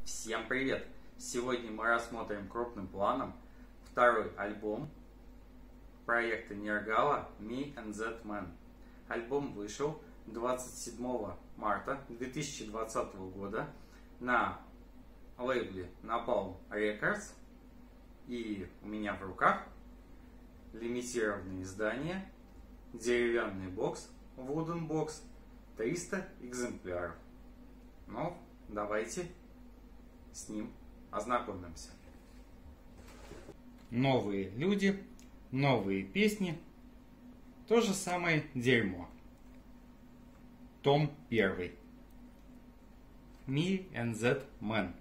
Всем привет! Сегодня мы рассмотрим крупным планом второй альбом проекта Nergala Me and That Man. Альбом вышел 27 марта 2020 года на лейбле Napalm Records, и у меня в руках лимитированное издание, деревянный бокс, wooden box, 300 экземпляров. Ну, давайте с ним ознакомимся. Новые люди, новые песни, то же самое дерьмо. Том 1. Me and That Man.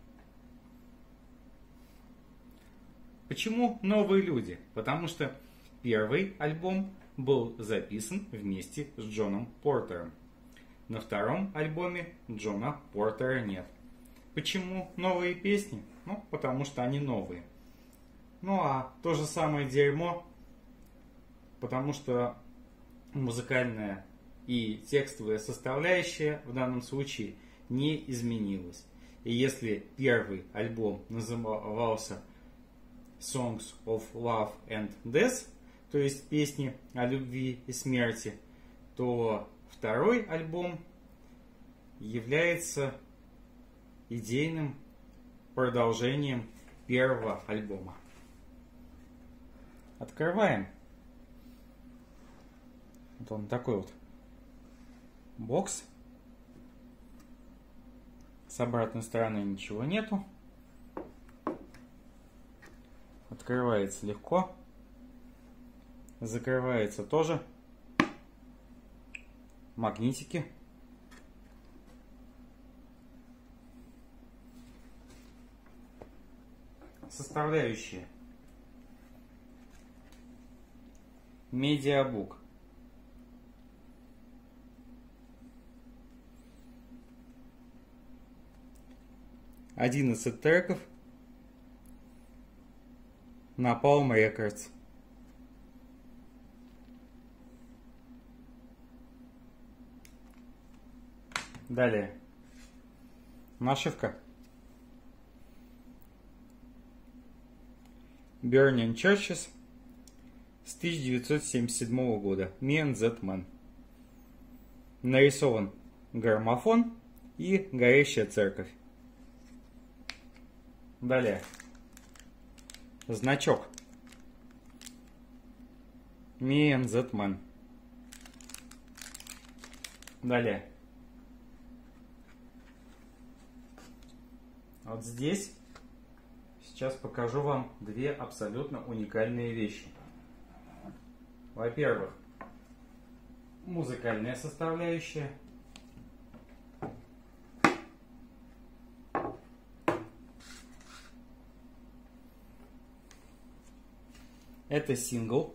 Почему новые люди? Потому что первый альбом был записан вместе с Джоном Портером. На втором альбоме Джона Портера нет. Почему новые песни? Ну, потому что они новые. Ну, а то же самое дерьмо, потому что музыкальная и текстовая составляющая в данном случае не изменилась. И если первый альбом назывался Songs of Love and Death, то есть песни о любви и смерти, то второй альбом является идейным продолжением первого альбома. Открываем. Вот он такой вот бокс. С обратной стороны ничего нету. Открывается легко. Закрывается тоже. Магнитики. Составляющие. Медиабук. Одиннадцать треков. Napalm Records. Далее. Нашивка. Burning Churches с 1977 года. Me and That Man. Нарисован граммофон и горящая церковь. Далее. Значок. Me and That Man. Далее. Вот здесь сейчас покажу вам две абсолютно уникальные вещи. Во-первых, музыкальная составляющая. Это сингл.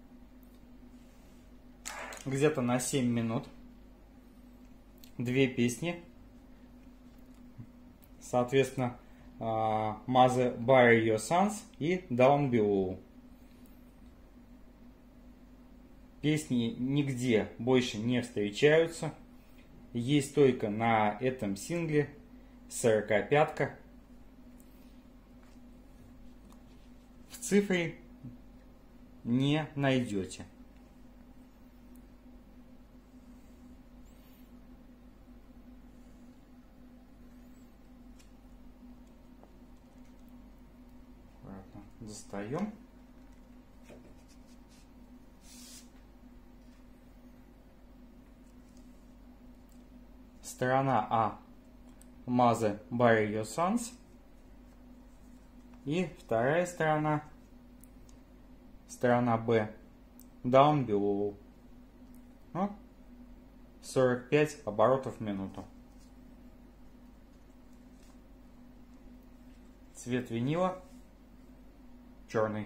Где-то на 7 минут. Две песни. Соответственно, Mother Bury Your Sons и Down Below. Песни нигде больше не встречаются. Есть только на этом сингле 45-ка. В цифре не найдете. Достаем. Сторона А. Mother Bury Your Sons. И вторая сторона. Сторона Б. Down Below. Ну, 45 оборотов в минуту. Цвет винила черный.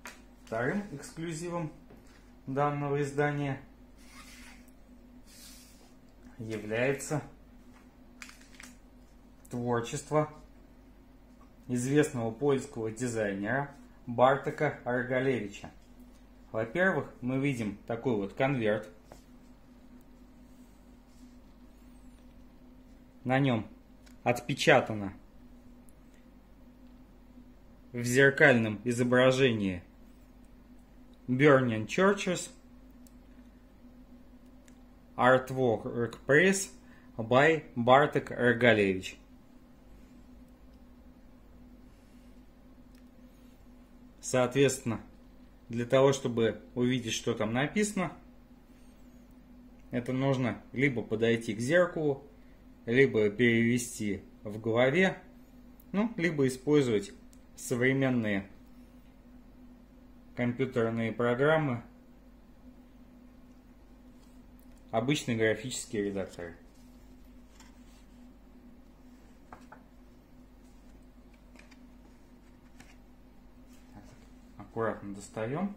Вторым эксклюзивом данного издания является творчество известного польского дизайнера Бартака Аргалевича. Во-первых, мы видим такой вот конверт. На нем отпечатано в зеркальном изображении Burning Churches Artwork Press by Bartek Argalevich. Соответственно, для того, чтобы увидеть, что там написано, это нужно либо подойти к зеркалу, либо перевести в голове, ну, либо использовать современные компьютерные программы, обычные графические редакторы. Аккуратно достаем.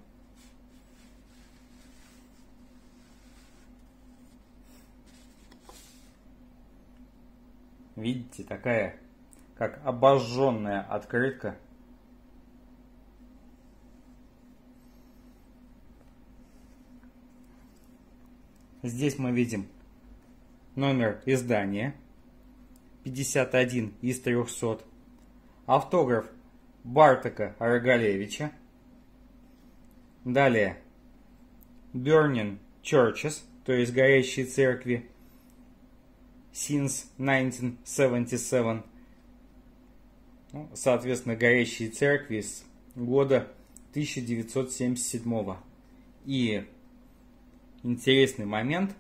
Видите, такая, как обожженная открытка. Здесь мы видим номер издания 51 из 300, автограф Бартака Аргалевича. Далее Burning Churches, то есть горящие церкви, since 1977. Ну, соответственно, горящие церкви с года 1977. И интересный момент.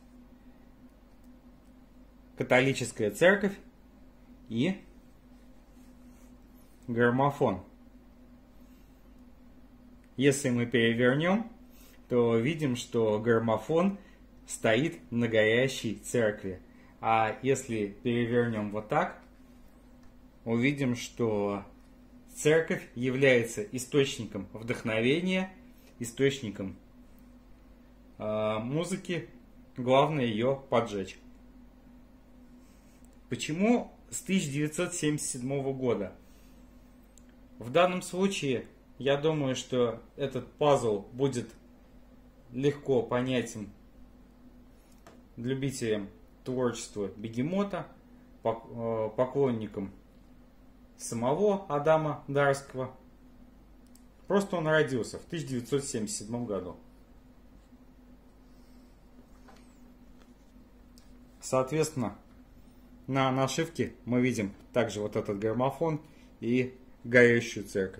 Католическая церковь и граммофон. Если мы перевернем, то видим, что граммофон стоит на горящей церкви. А если перевернем вот так, увидим, что церковь является источником вдохновения, источником музыки. Главное ее поджечь. Почему с 1977 года? В данном случае, я думаю, что этот пазл будет легко понятен любителям творчества Бегемота, поклонникам самого Адама Дарского. Просто он родился в 1977 году. Соответственно, на нашивке мы видим также вот этот граммофон и горящую церковь.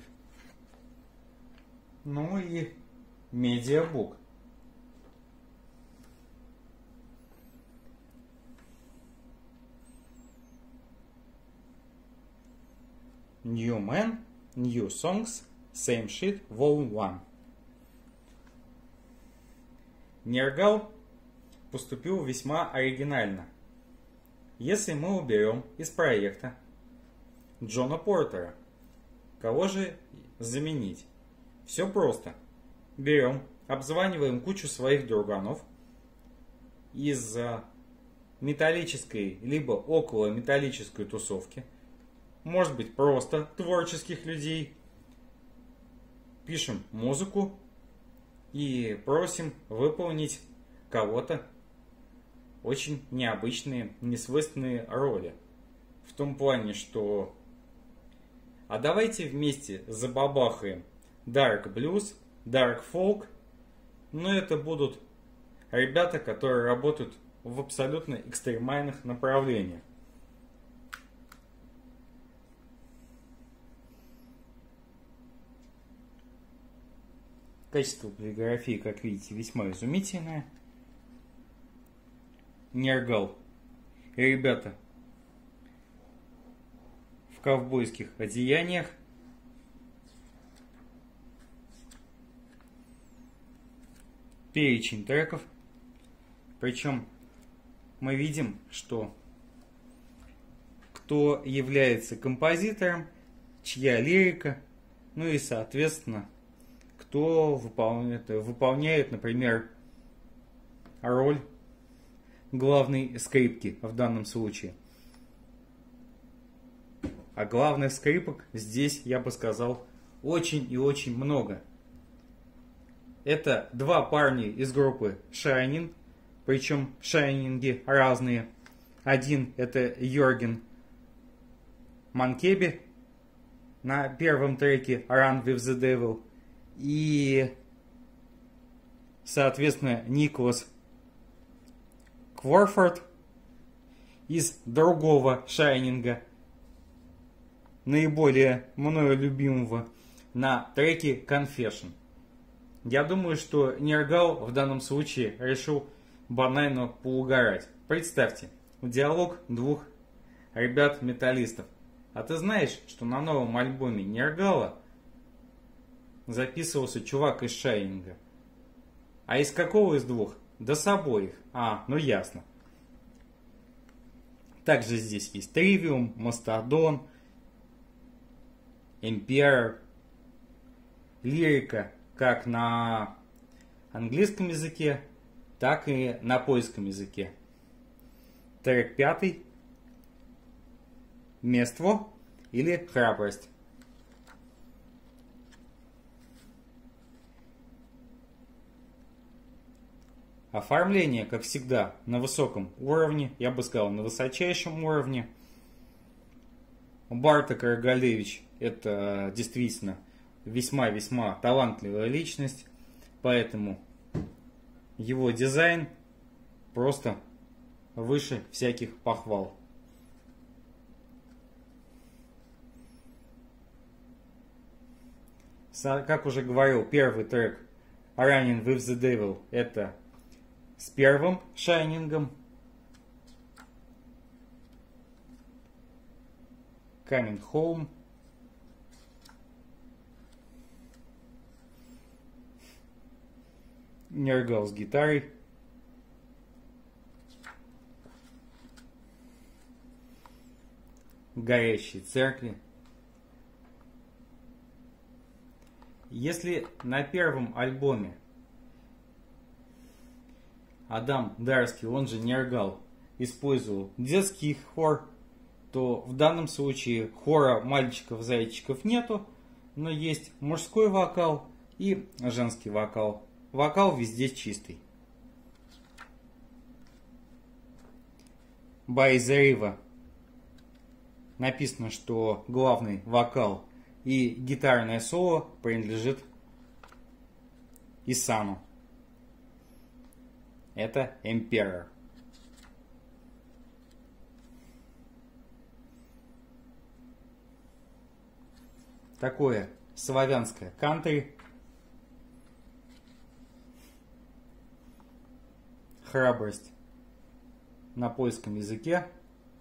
Ну и медиабук. New Man, New Songs, Same Shit, Volume 1. Нергал поступил весьма оригинально. Если мы уберем из проекта Джона Портера, кого же заменить? Все просто. Берем, обзваниваем кучу своих друганов из металлической либо около металлической тусовки, может быть просто творческих людей, пишем музыку и просим выполнить кого-то очень необычные, несвойственные роли. В том плане, что а давайте вместе забабахаем Dark Blues, Dark Folk, но это будут ребята, которые работают в абсолютно экстремальных направлениях. Качество полиграфии, как видите, весьма изумительное. Нергал и ребята в ковбойских одеяниях. Перечень треков. Причем мы видим, что кто является композитором, чья лирика, ну и соответственно кто выполняет, например, роль главной скрипки в данном случае. А главных скрипок здесь, я бы сказал, очень и очень много. Это два парня из группы Shining, причем шайнинги разные. Один это Йорген Манкеби на первом треке Run with the Devil. И, соответственно, Николас Кворфорд из другого шайнинга, наиболее мною любимого, на треке Confession. Я думаю, что Нергал в данном случае решил банально поугарать. Представьте, диалог двух ребят-металлистов. А ты знаешь, что на новом альбоме Нергала записывался чувак из Шайнинга? А из какого из двух? Да с обоих. Ну ясно. Также здесь есть Тривиум, Мастодон, Emperor. Лирика как на английском языке, так и на польском языке. Трек 5. Место или храбрость. Оформление, как всегда, на высоком уровне, я бы сказал, на высочайшем уровне. Барток Рогалевич — это действительно весьма-весьма талантливая личность, поэтому его дизайн просто выше всяких похвал. Как уже говорил, первый трек Running with the Devil — это с первым шайнингом. Coming Home. Нергал с гитарой. Горящие церкви. Если на первом альбоме Адам Дарский, он же Нергал, использовал детский хор, то в данном случае хора мальчиков-зайчиков нету, но есть мужской вокал и женский вокал. Вокал везде чистый. By the River написано, что главный вокал и гитарное соло принадлежит Исану. Это Emperor. Такое славянское кантри. Храбрость на польском языке.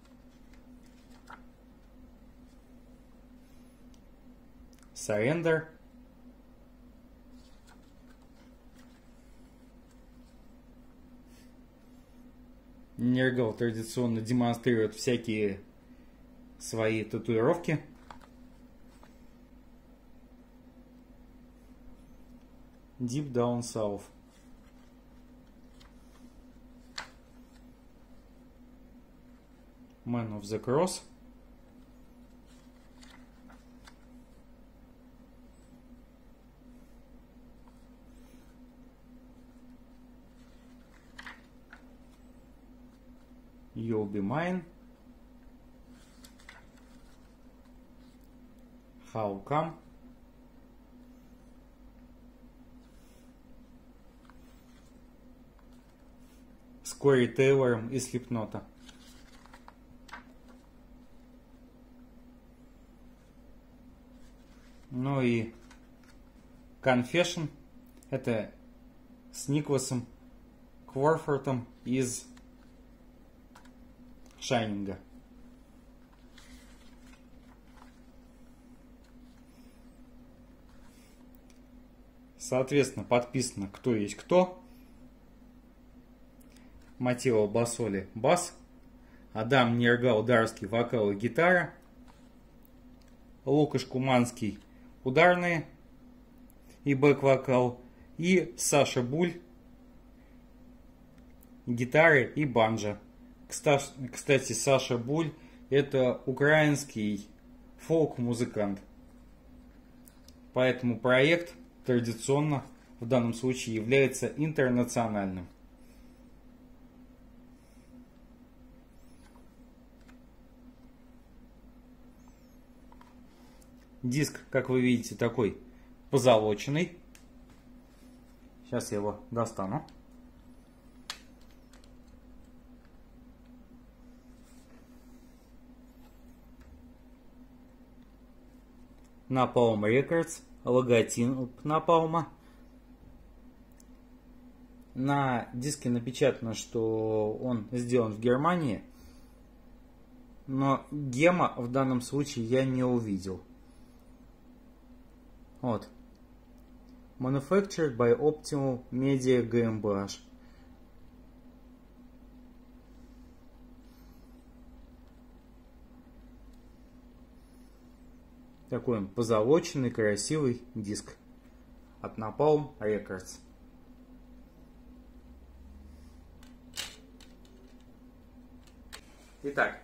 Surrender. Нергал традиционно демонстрирует всякие свои татуировки. Deep Down South. Man of the Cross. You'll Be Mine. How Come. С Кори Тейлором и Слипнота. Ну и Confession. Это с Николасом Кворфордом из Шайнинга. Соответственно, подписано кто есть кто. Матео Басоли бас, Адам Нергал Дарский вокал и гитара, Лукаш Куманский ударные и бэк-вокал, и Саша Буль гитары и банджо. Кстати, Саша Буль — это украинский фолк-музыкант. Поэтому проект традиционно в данном случае является интернациональным. Диск, как вы видите, такой позолоченный. Сейчас я его достану. Napalm Records, логотип Napalm. На диске напечатано, что он сделан в Германии, но гема в данном случае я не увидел. Вот. Manufactured by Optimal Media GmbH. Такой он позолоченный, красивый диск от Napalm Records. Итак,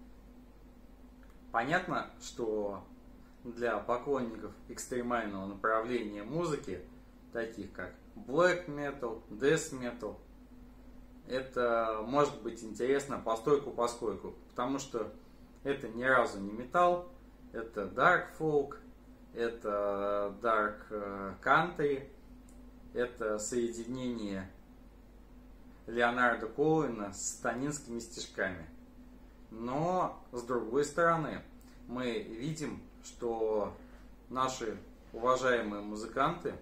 понятно, что для поклонников экстремального направления музыки, таких как Black Metal, Death Metal, это может быть интересно постойку-поскольку, потому что это ни разу не металл, это Dark Folk, это Dark Country, это соединение Леонарда Коуэна с сатанинскими стишками. Но, с другой стороны, мы видим, что наши уважаемые музыканты,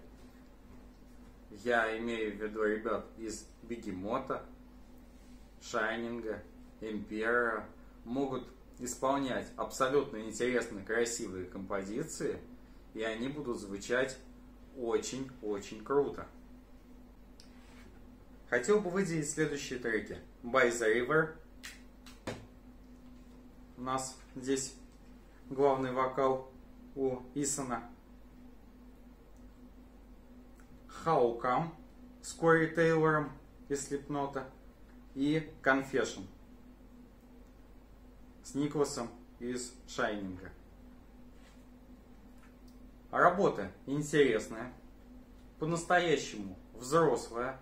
я имею в виду ребят из Бегемота, Шайнинга, Эмперора, могут исполнять абсолютно интересные, красивые композиции, и они будут звучать очень-очень круто. Хотел бы выделить следующие треки. By the River. У нас здесь главный вокал у Исона. How Come с Кори Тейлором из Слипнота. И Confession с Никласом из Шайнинга. Работа интересная, по-настоящему взрослая.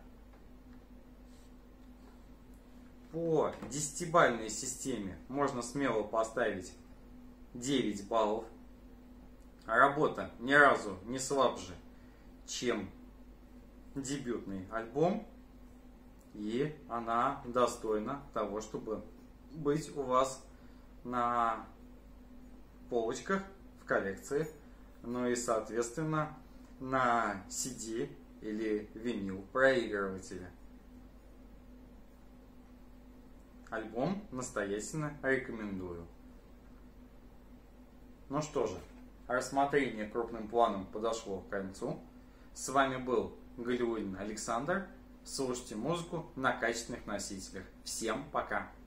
По 10-бальной системе можно смело поставить 9 баллов. Работа ни разу не слабже, чем дебютный альбом. И она достойна того, чтобы быть у вас на полочках в коллекции. Ну и, соответственно, на CD или винил проигрывателе. Альбом настоятельно рекомендую. Ну что же, рассмотрение крупным планом подошло к концу. С вами был Галиуллин Александр. Слушайте музыку на качественных носителях. Всем пока!